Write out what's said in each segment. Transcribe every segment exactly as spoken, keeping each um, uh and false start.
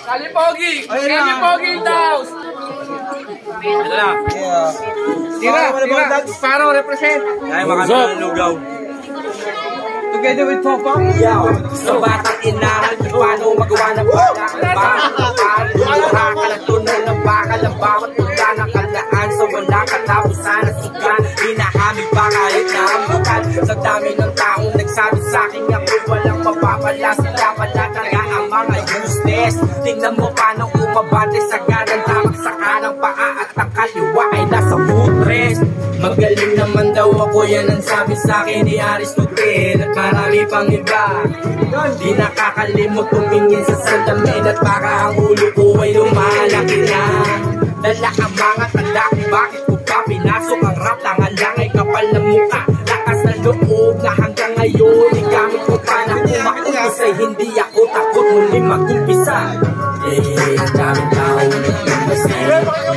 Kalipogi! Kalipogi daw! Ito na. Tira, tira. Paro, represent. Ay, makakang lugaw. Together with Papa? Yeah. Sa batang inaral, paano magawa ng bata? Paano nakakalatun ng bakal ang bawat pagka nakalaan sa wala katapusan at sugan. Hinahami pa kahit nahambukan sa dami ng taong nagsabi sa akin ako walang mapapala. Sila pala talaga ang mga useless. Tingnan mo paano umabante sa ganang tamak sa kanang paa at ang kaliwa ay nasa footrest. Magaling naman daw ako, yan ang sabi sa akin ni Aristotle at marami pang iba. Di nakakalimot tumingin sa salamin at baka ang ulo ko ay lumalaki na. Dala ang mga tanda kung bakit ko pa pinasok ang rap. Tangan lang ay kapal ng muka, lakas na loob na hanggang ngayon igamit ko pa na kumakulos ay hindi ako takot muli mag-umpisa. Eh, ang daming tao na masig,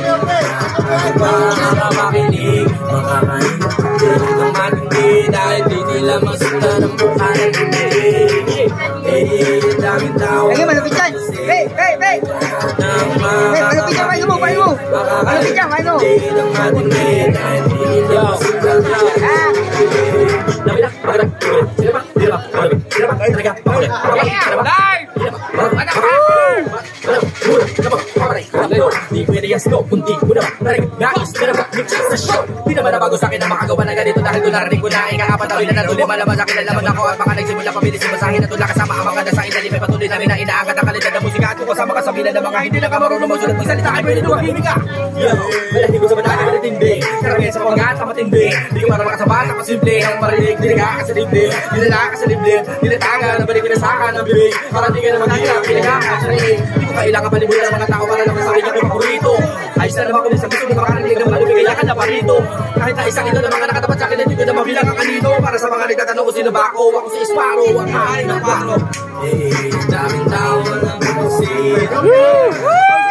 mga makinig, mga kain, hindi naman hindi dahil di nila masita ng mukha ng hindi. Eh, ang daming tao lagi malapit dyan! Hey! Hey! Hey! Hey! Malapit dyan! Paano mo? Paano mo? Malapit dyan! Paano? Hindi naman hindi dahil di nila masita ng mukha ng hindi. Nabilang, magalang, sila ba? Sila ba? Sila ba? Talaga, pakulit, pakulit, sila ba? Anak ka! Di pwede yan slow, kundi mo naman narinig nais na naman mixing sa show. Di naman na bago sa akin na makagawa na ganito dahil doon narinig ko na ika-apat na rin na natuloy malaman sa akin na laman ako at baka nagsimula pabilis yung basahin na tula kasama ang mga nasa indali may patuloy namin na inaangat ang kalidad ng musika at kung kasama kasabilan ng mga hindi na kamarunong magsulat magsalita ay pwede duwag himika. Yo, malaki ko sa madali ka natindi karamihan sa pangat na matindi. Di ko marang makasabas ako simple ang marinig. Di na ka sa dibdib, di na ka sa dibdib, di na taga na balik pinasakan ng bibig para di ka na maghirap, di na ka sa sarili. Di ko kailangan palibutan ng mga tao para lang sa akin yung paborito. Ayos na naman kung sa gusto ng mga kanilig na malubigay ka na pa rito. Kahit na isang ito ng mga nakatapat sa akin na hindi ko na mabilang ang kanino. Para sa mga nagtatanong kung sino ba ako, ako si Sparrow, ang hari ng paro. Eh, daming tao na mabusin.